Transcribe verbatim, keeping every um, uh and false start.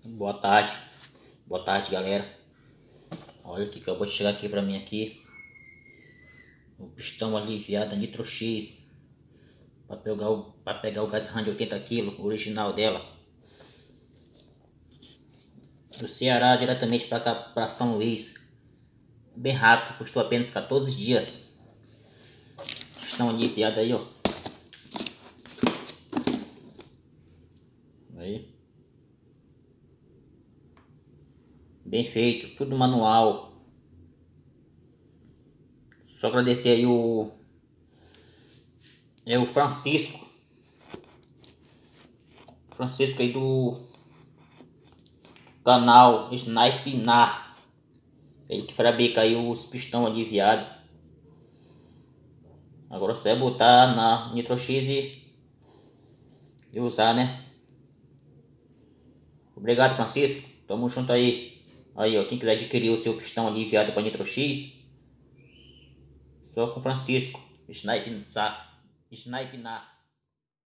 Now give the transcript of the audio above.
Boa tarde, boa tarde, galera. Olha o que acabou de chegar aqui pra mim aqui. O pistão aliviado Nitro X para pegar o para pegar o gás RAM de oitenta quilos, original dela. Do Ceará diretamente para cá, para São Luís. Bem rápido, custou apenas quatorze dias. Pistão aliviado aí, ó. Aí. Bem feito, tudo manual. Só agradecer aí o é o Francisco. Francisco aí do canal Snipe Nar. Ele que fabrica aí os pistão aliviado. Agora só é botar na Nitro X e, e usar, né? Obrigado, Francisco. Tamo junto aí. Aí, ó, quem quiser adquirir o seu pistão aliviado para Nitro X, só com Francisco. Snipe Nar. Snipe Nar.